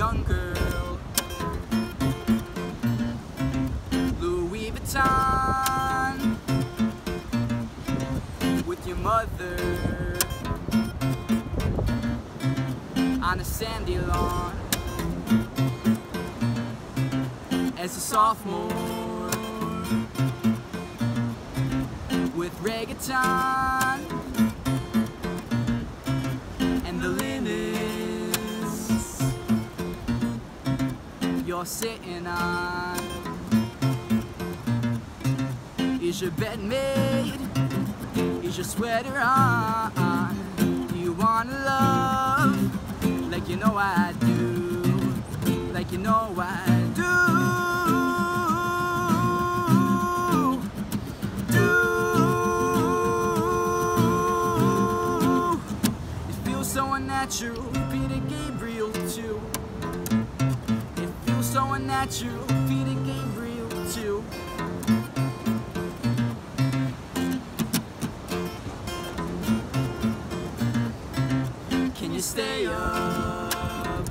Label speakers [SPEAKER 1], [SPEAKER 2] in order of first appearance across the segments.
[SPEAKER 1] young girl. Louis Vuitton with your mother on a sandy lawn. As a sophomore with reggaeton and the linens you're sitting on. Is your bed made? Is your sweater on? Do you wanna love like you know I do? Like you know I do. So unnatural, Peter Gabriel too. It feels so unnatural, Peter Gabriel too. Can you stay up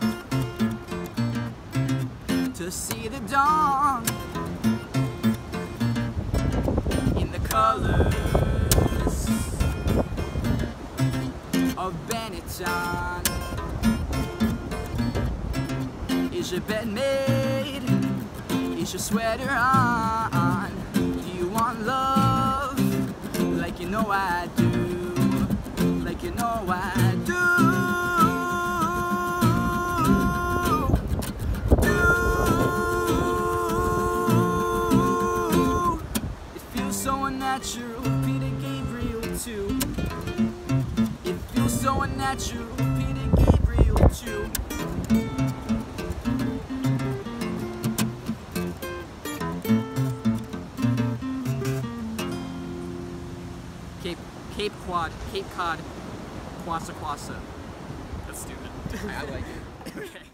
[SPEAKER 1] to see the dawn in the colors of Benetton? Is your bed made? Is your sweater on? Do you want love like you know I do? Like you know I do. It feels so unnatural, Peter Gabriel too. So unnatural, Peter Gabriel too. Cape Cod Kwassa Kwassa.
[SPEAKER 2] That's stupid.
[SPEAKER 1] I like it. Okay.